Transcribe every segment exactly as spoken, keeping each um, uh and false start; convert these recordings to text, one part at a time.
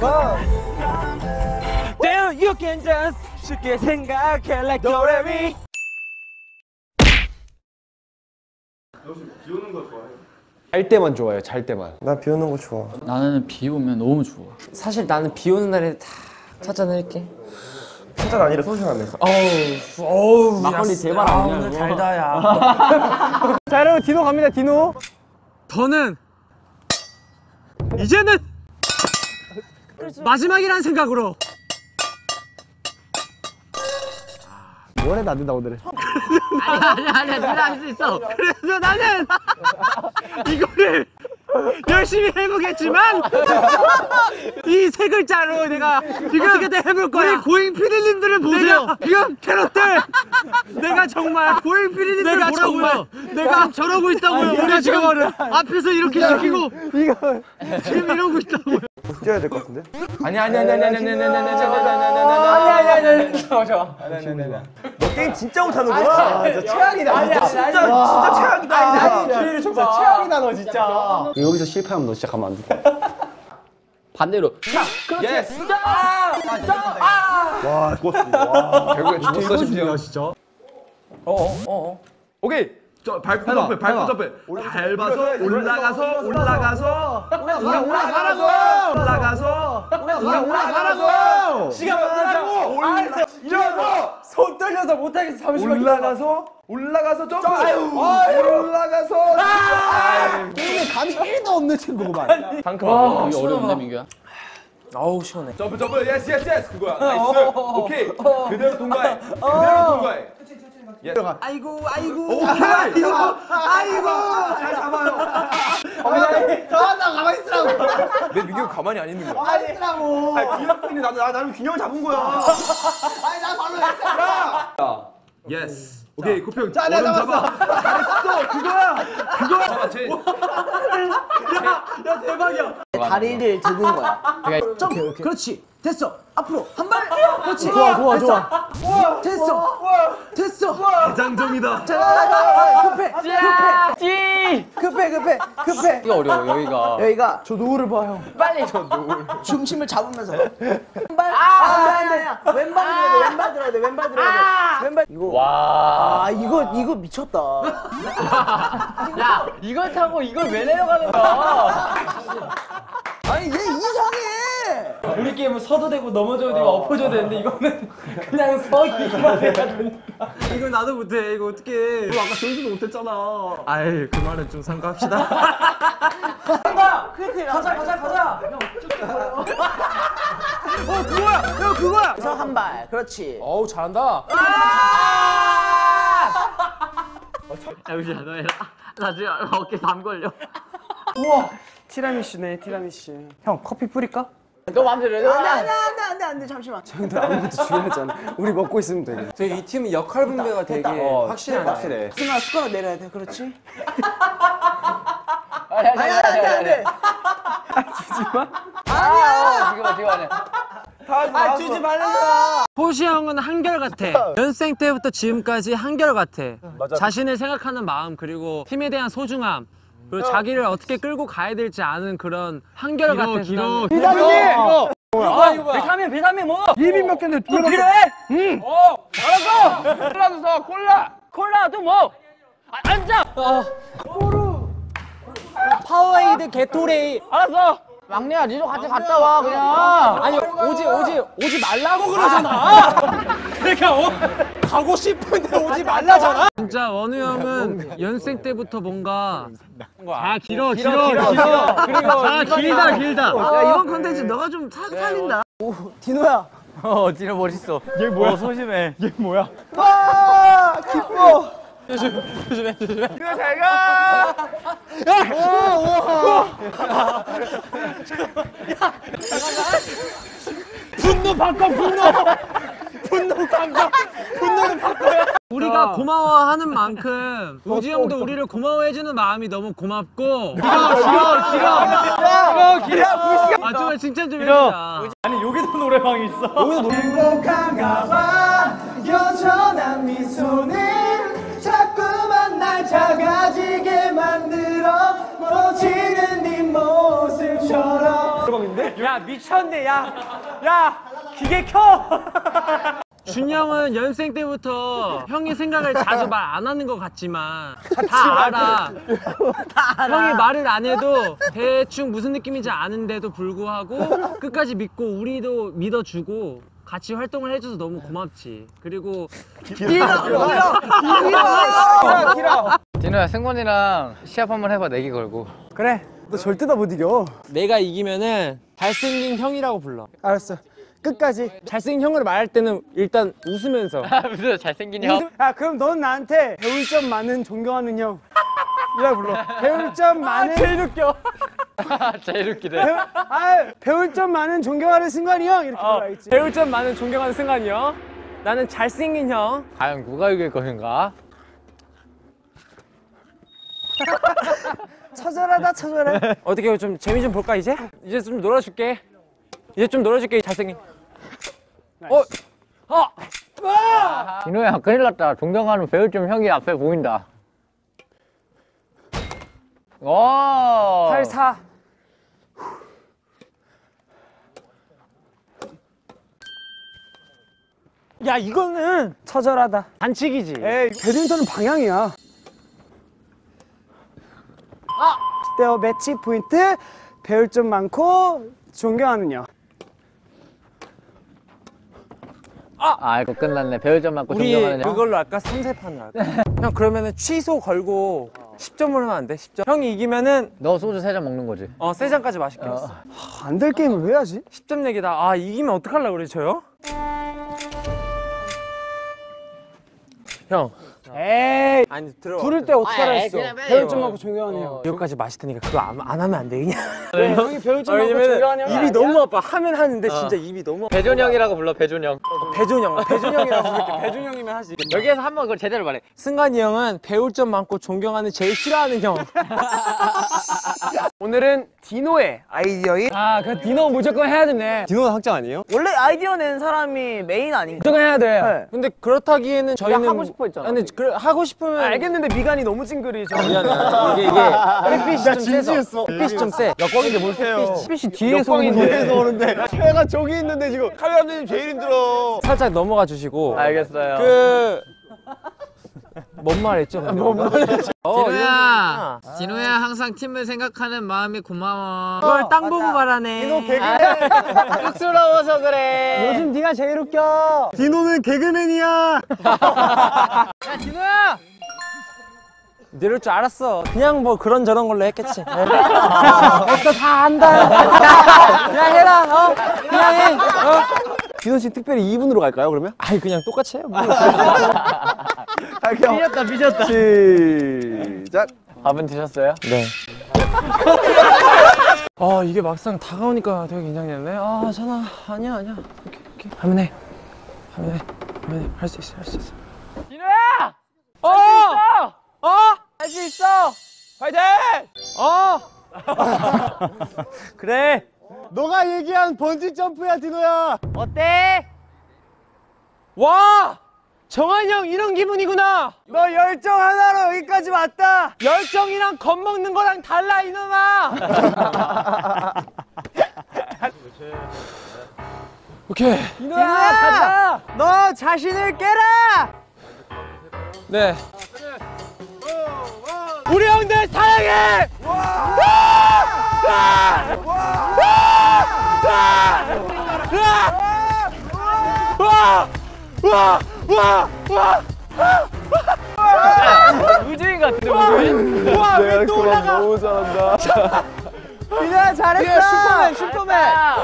Damn, you can just 쉽게 생각해 like 도레미. 혹시 비 오는 거 좋아해요? 잘 때만 좋아해요. 잘 때만. 나 비 오는 거 좋아. 나는 비 오면 너무 좋아. 사실 나는 비 오는 날에 다 찾아낼게. 한잔 아니라 소주하네. 어우, 어우, 막걸리 대박 아니야? 오늘 달다, 야. 자, 여러분 디노 갑니다. 디노. 저는 이제는 마지막이라는 생각으로. 원해도 안 된다 오늘은. 아니야 아니야 아니야 네가 할 수 있어. 그래서 나는 이거를 열심히 해보겠지만 이 세 글자로 내가 지금 어떻게든 해볼 거야. 우리 고잉 피디님들을 보세요. 내가, 지금 캐럿들 내가 정말 고잉 피디님들 내가 정말 내가 저러고 있다고요. 아니, 우리 지금 저거를. 앞에서 이렇게 시키고 이거 지금 이러고 있다고요. 뛰어야 될 것 같은데? 아니 아니 아니 아니 아니 아니 아니 아니 아니 아니 아니 아니 좋아 좋아. 너 게임 진짜 못하는구나. 진짜 최악이다. 아니 진짜 진짜 최악이다. 아니 기회를 줘봐. 진짜 최악이다 너 진짜. 여기서 실패하면 너 진짜 가만 안 둘 거야. 반대로. 예스. 와 죽었어. 와. 결국에 죽었어 심지어. 진짜. 어어 어. 오케이. 저 발끝 점프, 발끝 점프. 밟아서 올라가서 올라가서 올라가라고 올라가서 올라가라고 시간 많다고. 일어나서 손 떨려서 못 하겠어. 잠시만. 올라가서 올라가서 점프. 올라가서 게임에 감이 일도 없는 친구구만. 와 이게 어려운데 민규야. 아우 시원해. 점프 점프 예스 예스 예스 그거야. 나이스. 오케이. 그대로 통과해. 그대로 통과해. 아이고 아이고. 오케이. 아이고. 아이고. 잘 잡아요. 저한테 가만히 있으라고. 내 민규 가만히 안 있는 거야. 가만히 있으라고. 아니 균형이 나도 나 나는 균형 잡은 거야. 아니 나 바로 했어. 예스. 오케이 고평. 자, 내가 잡았어. 잘했어. 그거야. 그거야. 잠깐 제. 야 대박이야. 다리를 드는 거야. 그러니까 점. 그렇지. 됐어. 앞으로 한 발. 그렇지. 좋아 좋아 좋아. 됐어. 됐어. 대장정이다. 자, 급해. 급해. 찌. 급해. 급해. 급해. 이거 어려워 여기가. 여기가 저 노을을 봐 형. 빨리 중심을 잡으면서 한 발. 아, 왼발 들어야 돼. 왼발 들어야 돼. 왼발 들어야 돼. 왼발. 이거. 와. 아, 이거 이거 미쳤다. 야 이걸 타고 이걸 왜 내려가는 거야? 아니, 얘 이상해. 우리 게임은 서도 되고 넘어져도 되고 엎어져도 되는데 이거는 그냥 서기만 해야 되니까. 이거 나도 못해. 이거 어떡해. 너 아까 전수도 못했잖아. 아이 그 말은 좀 삼가합시다. 가자, 가자, 가자. 어 그거야. 야 그거야. 그래서 한 발. 그렇지. 어우 잘한다. 야 우지야 너 해라. 나 지금 어깨 담 걸려. 우와. 티라미슈네 티라미슈. 형 커피 뿌릴까? 너 맘대로 해. 안돼, 안돼, 안돼, 안돼, 안돼. 잠시만. 근데 아무것도 중요하지 않아. 우리 먹고 있으면 돼. 되게 이 팀은 역할 분배가 되게 어, 확실하네. 확실해. 승아, 숟가락 내려야 돼. 그렇지. 아니 아니 아니, 안돼, 안돼. 주지 마. 아니야. 지금 봐 지금 봐. 아 주지 말라고. 호시 형은 한결같아. 연생 때부터 지금까지 한결같아. 자신을 생각하는 마음 그리고 팀에 대한 소중함 그리고 자기를 어떻게 끌고 가야 될지 아는 그런 한결같아. 길어. 비타민이. 아 이거 비타민 비타민 뭐? 이빈 몇 개인데 두 개밖에. 필요해? 응. 어 알았어. 콜라 주서 콜라. 콜라 또 뭐? 아, 앉아. 어. 파워에이드 게토레이. 알았어. 막내야 니도 같이 갔다 와 그냥. 아니 오지 오지 오지 말라고 그러잖아. 내가 어? 가고 싶은데 오지 말라잖아. 진짜 원우 형은 연생 때부터 뭔가 아 길어 길어 길어 그리고 아 길다 길다. 야, 이번 컨텐츠 너가 좀 사, 살린다. 오, 디노야. 어 디노 멋있어. 얘 뭐야? 어, 소심해. 얘 뭐야? 와, 기뻐. 조심해 조심해. 그래 잘 가. 분노 바꿔 분노. 분노 바꿔. 분노는 바꿔야. 우리가 고마워하는 만큼 우지 형도 우리를 고마워해주는 마음이 너무 고맙고. 길어 길어 길어. 길어 길어. 아 정말 칭찬 좀 해주자. 아니 여기도 노래방이 있어. 여기도 노래. 행복한가 봐. 여전한 미소는 자꾸만 날 작아지게 만들어 멀어지는 네 모습처럼. 가방인데? 야 미쳤네 야. 야 기계 켜. 준이 형은 연생 때부터 형의 생각을 자주 말 안 하는 것 같지만 다 알아. 형이 말을 안 해도 대충 무슨 느낌인지 아는데도 불구하고 끝까지 믿고 우리도 믿어주고 같이 활동을 해줘서 너무 고맙지. 그리고 진호야 승관이랑 시합 한번 해봐. 내기 걸고. 그래. 너 절대 다 못 이겨. 내가 이기면은 잘생긴 형이라고 불러. 알았어. 끝까지. 잘생긴 형으로 말할 때는 일단 웃으면서. 무슨 잘생긴 형? 야, 그럼 넌 나한테 배울 점 많은 존경하는 형. 이라 불러. 배울 점 많은. 제일 웃겨. 제일 웃기네. 배우, 아, 배울 점 많은 존경하는 승관이 형 이렇게 어, 불러야지. 배울 점 많은 존경하는 승관이 형. 나는 잘생긴 형. 과연 누가 이길 것인가? 처절하다 처절해. 어떻게 좀 재미 좀 볼까 이제? 이제 좀 놀아줄게. 이제 좀 놀아줄게 잘생긴. 어, 어, 진호야 큰일 났다. 존경하는 배우점 형이 앞에 보인다. 오. 팔, 사. 야 이거는 처절하다. 반칙이지. 에이, 배드민턴은 방향이야. 아! 스테어 매치 포인트. 배울 점 많고 존경하는 형. 아 이거 끝났네. 배우점 맞고 우리 존경하는 형. 그걸로 할까? 삼 세 판으로 할까? 형 그러면은 취소 걸고 십 점으로 하면 안 돼? 십 점. 형이 이기면은 너 소주 세 잔 먹는 거지? 어 세 잔까지 마실게. 어. 안 될 게임을 왜 하지? 십 점 내기다. 아 이기면 어떡하려고 그래 저요? 형. 에이, 아니 들어와. 부를 때 어떻게 하라 했어? 그냥 빼요. 배울 점 많고 존경하는 형. 이거까지 마실 테니까 그거 안, 안 하면 안 되겠냐? 왜 형이 배울 점 많고 존경하는 형? 입이 너무 아파. 하면 하는데 진짜 입이 너무 아파. 배존 형이라고 불러. 배존 형. 배준 형. 배준 형이라고 부를게. 배준 형이면 할 수 있겠다. 여기에서 한번 그걸 제대로 말해. 승관이 형은 배울 점 많고 존경하는 제일 싫어하는 형. 오늘은 디노의 아이디어인 아, 그 디노 무조건 해야 되네. 디노는 학장 아니에요? 원래 아이디어 낸 사람이 메인 아닌가? 무조건 해야 돼. 네. 근데 그렇다기에는 저희는 하고 싶어 했잖아. 근데 그, 하고 싶으면 알겠는데 미간이 너무 찡그리죠. 미안해. 이게 이게 햇빛이 좀 세서. 햇빛이 좀 세. 역광인데 뭘 세요? 햇빛이 뒤에서 오는데. 뒤에서 오는데 배가 저기 있는데 지금 카메라 감독님 제일 힘들어. 살짝 넘어가 주시고. 알겠어요. 그 뭔 말했죠? 뭔 말했죠? 진호야, 진호야 항상 팀을 생각하는 마음이 고마워. 그걸 땅 보고 말하네. 디노 개그맨. 쑥스러워서 그래. 요즘 네가 제일 웃겨. 디노는 개그맨이야. 야 진호야. 이럴 줄 알았어. 그냥 뭐 그런 저런 걸로 했겠지. 벌써 다 안다. 그냥 해라. 어? 그냥 해. 어? 디노 씨 특별히 이 분으로 갈까요 그러면? 아이 그냥 똑같이 해요. 갈게요. 삐졌다 삐졌다. 시작. 밥은 드셨어요? 네. 아 이게 막상 다가오니까 되게 긴장되네. 아 전화 아니야 아니야. 오케이 오케이. 하면 해. 하면 해. 하면 해. 할 수 있어 할 수 있어. 진호야. 어! 할 수 있어. 어! 할 수 있어! 화이팅! 어! 그래! 너가 얘기한 번지 점프야 디노야. 어때? 와! 정한 형 이런 기분이구나! 너 열정 하나로 여기까지 왔다. 열정이랑 겁먹는 거랑 달라 이놈아! 오케이. 디노야 가자. 너 자신을 깨라. 네. 우리 형들 사랑해! 우주인 같은데 우주인? 와, 왜 또 올라가? 너무 잘한다. 디노야 잘했어. 슈퍼맨, 슈퍼맨!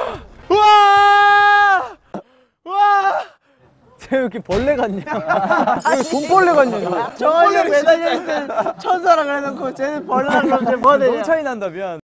와! 와! 쟤 왜 이렇게 벌레 같냐? 왜 돈벌레 같냐? 정한이 형 매달려 있는 천사라 그래놓고 쟤는 벌레라 그러면 쟤 뭐 되냐? 차이 난다, 미안.